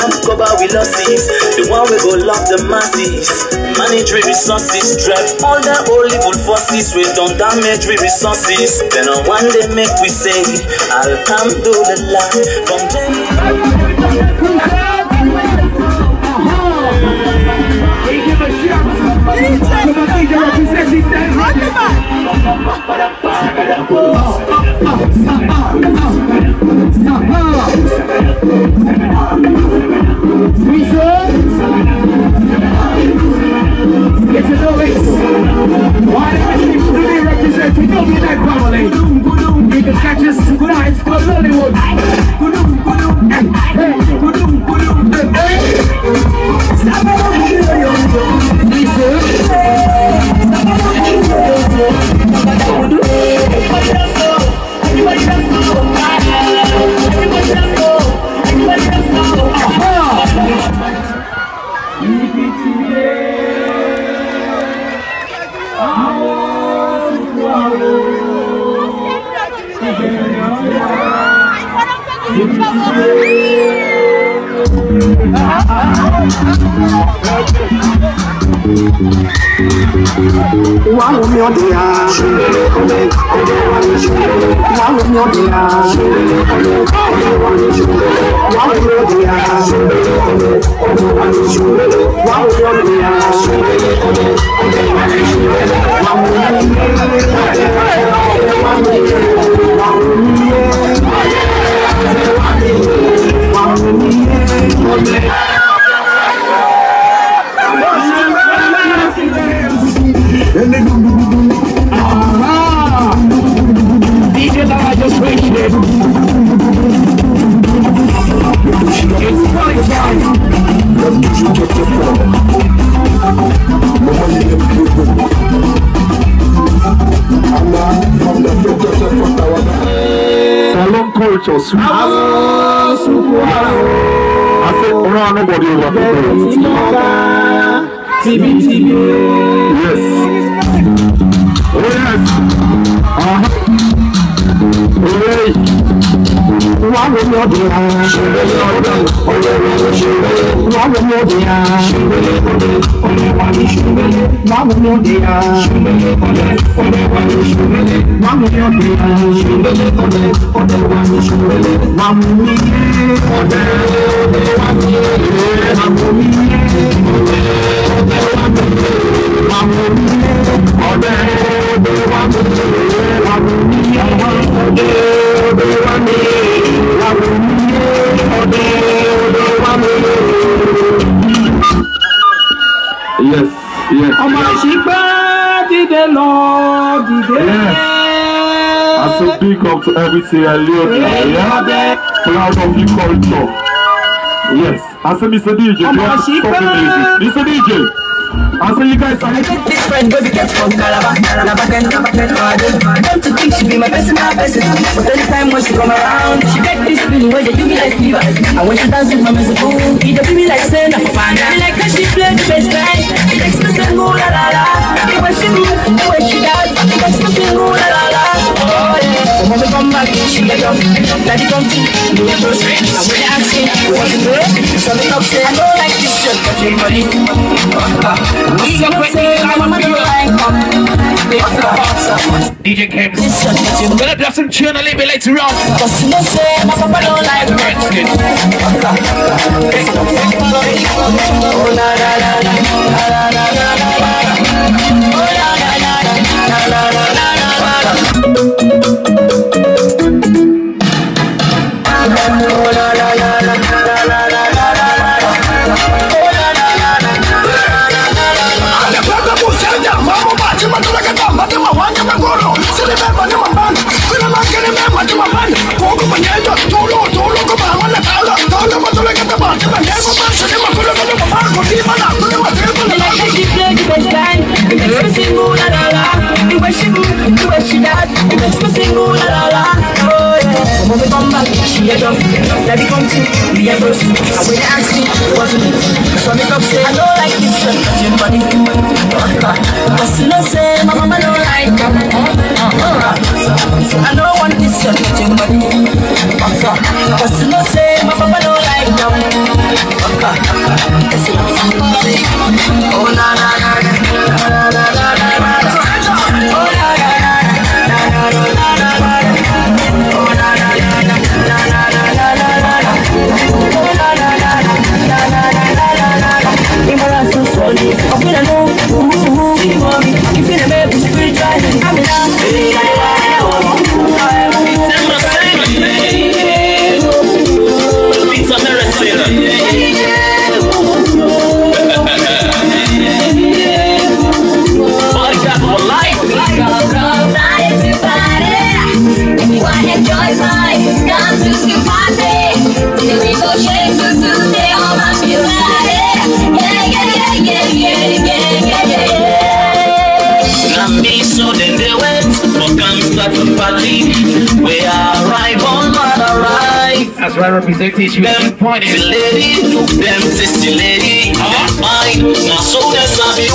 come cover with losses. The one we go love the masses. Manage with resources, drive all the old evil forces. We don't damage with resources. Then on one day make we say, Alhamdulillah. From Get to know it. Why do we represent the Millionaire family? You can catch us tonight for Hollywood. Salon culture, sweet. I said, around nobody over TV. Yes. Oh, yes. Yes, yes. Yes. I say big up to everything I live. Yeah. Proud of the culture. Yes. I say Mr. DJ, you have to stop the music. Mr. DJ. I say you guys are different, but we get from Calabar, don't you think she be my best, but anytime when she come around, she get this feeling where you be like fever. And when she dance with my music, it do me like saying for fun. I like how she play the bass line. It makes me sing ooh la la la. The way she move, the way she dance, it makes me sing ooh la la la. Oh yeah. When we come back, she get up, daddy come to me a close friend. And when they ask me, what to do? Something up say, I don't like this shit, touching body. DJ Kevin. We're gonna do some tune a little bit later on. Daddy come to be a first. And when they ask me, what's me? So make up say, I don't like this touching body. But still not say, my mama don't like them. I don't want this touching body. But still not say, my mama don't like them. Oh na na na na na na na na. Oh na na na na na na na na. Oh na na na na na na na na na. Oh na na na na na na na na na. Imara so solid. I feel alone. You want me? You feel the baby spiritual. I'm in love. Pizza Mericina. Body got for life. Enjoy life, come to the party. Till we go shake to the all my feel yeah. Me so then they went, but come start the party. We arrive on what arrive. That's right, representation. Them pointy lady, them tasty lady. Mine, now so that's a bit